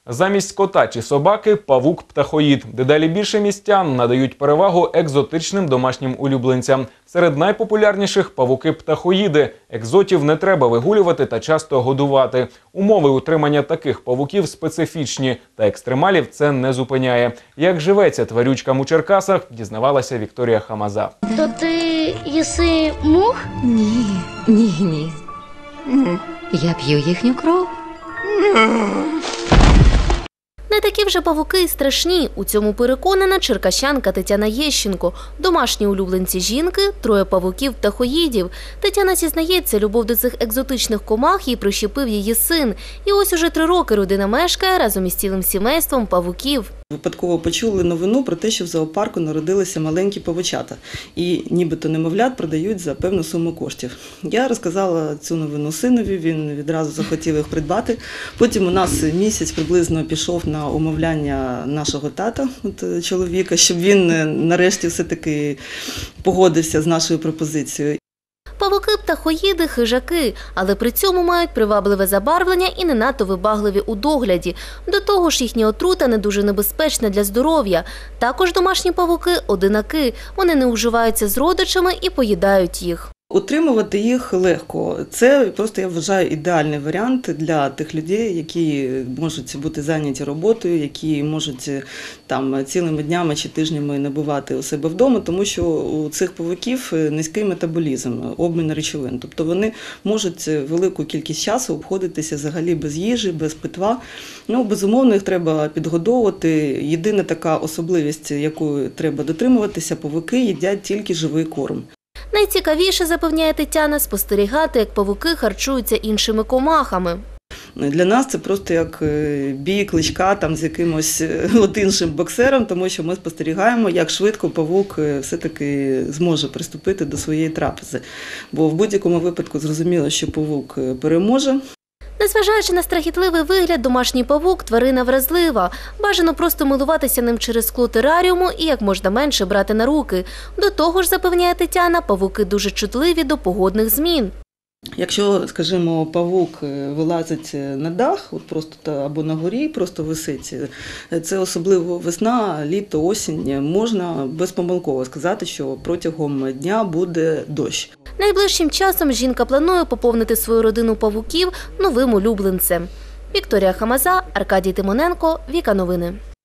Замість кота чи собаки – павук-птахоїд. Дедалі більше містян надають перевагу екзотичним домашнім улюбленцям. Серед найпопулярніших – павуки-птахоїди. Екзотів не треба вигулювати та часто годувати. Умови утримання таких павуків специфічні, та екстремалів це не зупиняє. Як живеться тварючкам у Черкасах, дізнавалася Вікторія Хамаза. То ти їси мух? Ні. Я п'ю їхню кров. Не такі вже павуки й страшні. У цьому переконана черкащанка Тетяна Єщенко. Домашні улюбленці жінки – 3 павуків-птахоїдів. Тетяна зізнається, любов до цих екзотичних комах їй прищепив її син. І ось уже 3 роки родина мешкає разом із цілим сімейством павуків. Випадково почули новину про те, що в зоопарку народилися маленькі павучата. І нібито немовлят продають за певну суму коштів. Я розказала цю новину синові, він відразу захотів їх придбати. Потім у нас місяць приблизно пішов на умовляння нашого тата, чоловіка, щоб він нарешті все-таки погодився з нашою пропозицією. Павуки-птахоїди – хижаки, але при цьому мають привабливе забарвлення і не надто вибагливі у догляді. До того ж, їхня отрута не дуже небезпечна для здоров'я. Також домашні павуки – одинаки. Вони не уживаються з родичами і поїдають їх. Утримувати їх легко. Це просто, я вважаю, ідеальний варіант для тих людей, які можуть бути зайняті роботою, які можуть там цілими днями чи тижнями не бувати у себе вдома, тому що у цих павуків низький метаболізм, обмін речовин. Тобто вони можуть велику кількість часу обходитися взагалі без їжі, без питва. Безумовно, їх треба підгодовувати. Єдина така особливість, якої треба дотримуватися, павуки їдять тільки живий корм. Найцікавіше, запевняє Тетяна, спостерігати, як павуки харчуються іншими комахами. Для нас це просто як бій кличка там, з якимось іншим боксером, тому що ми спостерігаємо, як швидко павук все-таки зможе приступити до своєї трапези. Бо в будь-якому випадку зрозуміло, що павук переможе. Незважаючи на страхітливий вигляд, домашній павук – тварина вразлива. Бажано просто милуватися ним через скло тераріуму і як можна менше брати на руки. До того ж, запевняє Тетяна, павуки дуже чутливі до погодних змін. Якщо, скажімо, павук вилазить на дах, або на горі, просто висить, це особливо весна, літо, осінь, можна безпомилково сказати, що протягом дня буде дощ. Найближчим часом жінка планує поповнити свою родину павуків новим улюбленцем. Вікторія Хамаза, Аркадій Тимоненко, Віка Новини.